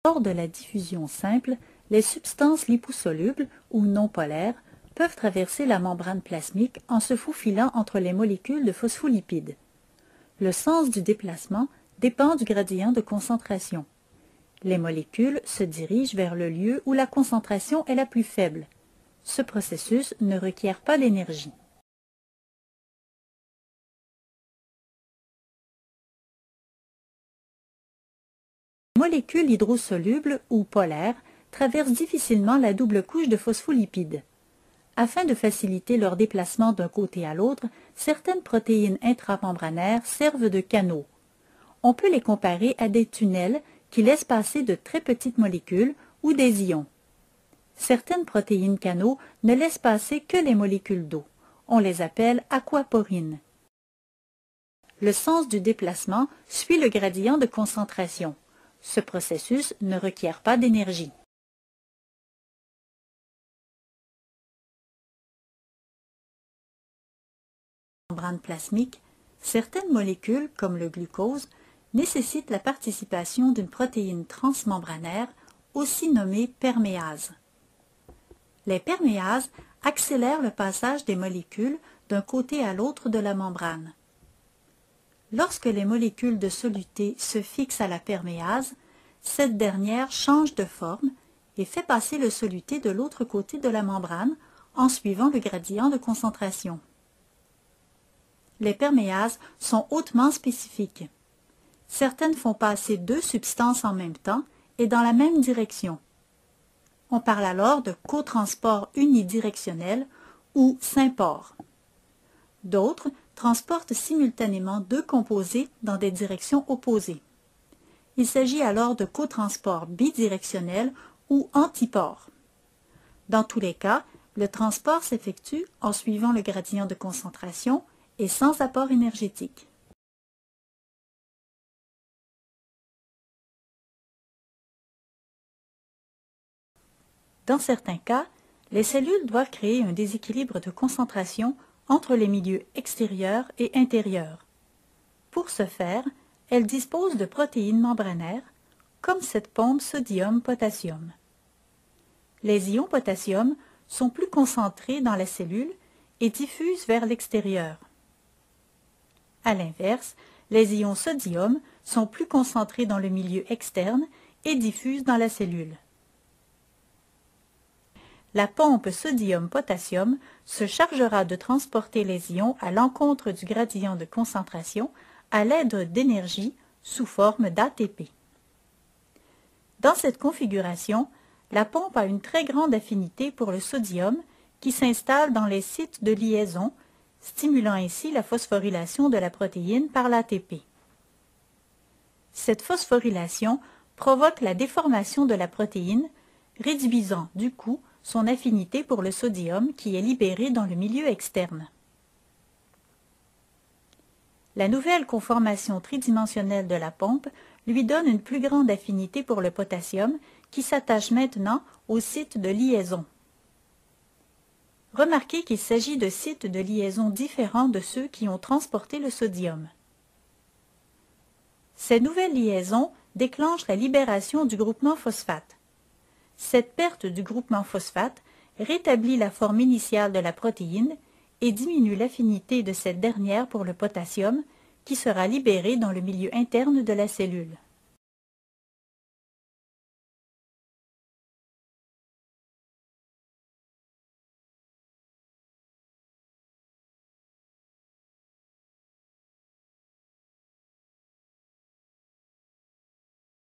Lors de la diffusion simple, les substances liposolubles ou non polaires peuvent traverser la membrane plasmique en se faufilant entre les molécules de phospholipides. Le sens du déplacement dépend du gradient de concentration. Les molécules se dirigent vers le lieu où la concentration est la plus faible. Ce processus ne requiert pas d'énergie. Les molécules hydrosolubles ou polaires traversent difficilement la double couche de phospholipides. Afin de faciliter leur déplacement d'un côté à l'autre, certaines protéines intramembranaires servent de canaux. On peut les comparer à des tunnels qui laissent passer de très petites molécules ou des ions. Certaines protéines canaux ne laissent passer que les molécules d'eau. On les appelle aquaporines. Le sens du déplacement suit le gradient de concentration. Ce processus ne requiert pas d'énergie. Membrane plasmique, certaines molécules, comme le glucose, nécessitent la participation d'une protéine transmembranaire, aussi nommée perméase. Les perméases accélèrent le passage des molécules d'un côté à l'autre de la membrane. Lorsque les molécules de soluté se fixent à la perméase, cette dernière change de forme et fait passer le soluté de l'autre côté de la membrane en suivant le gradient de concentration. Les perméases sont hautement spécifiques. Certaines font passer deux substances en même temps et dans la même direction. On parle alors de cotransport unidirectionnel ou sympore. D'autres transportent simultanément deux composés dans des directions opposées. Il s'agit alors de cotransport bidirectionnel ou antipore. Dans tous les cas, le transport s'effectue en suivant le gradient de concentration et sans apport énergétique. Dans certains cas, les cellules doivent créer un déséquilibre de concentration entre les milieux extérieurs et intérieurs. Pour ce faire, elles disposent de protéines membranaires, comme cette pompe sodium-potassium. Les ions potassium sont plus concentrés dans la cellule et diffusent vers l'extérieur. À l'inverse, les ions sodium sont plus concentrés dans le milieu externe et diffusent dans la cellule. La pompe sodium-potassium se chargera de transporter les ions à l'encontre du gradient de concentration à l'aide d'énergie sous forme d'ATP. Dans cette configuration, la pompe a une très grande affinité pour le sodium qui s'installe dans les sites de liaison, stimulant ainsi la phosphorylation de la protéine par l'ATP. Cette phosphorylation provoque la déformation de la protéine, réduisant du coup son affinité pour le sodium qui est libéré dans le milieu externe. La nouvelle conformation tridimensionnelle de la pompe lui donne une plus grande affinité pour le potassium qui s'attache maintenant au site de liaison. Remarquez qu'il s'agit de sites de liaison différents de ceux qui ont transporté le sodium. Ces nouvelles liaisons déclenchent la libération du groupement phosphate. Cette perte du groupement phosphate rétablit la forme initiale de la protéine et diminue l'affinité de cette dernière pour le potassium qui sera libéré dans le milieu interne de la cellule.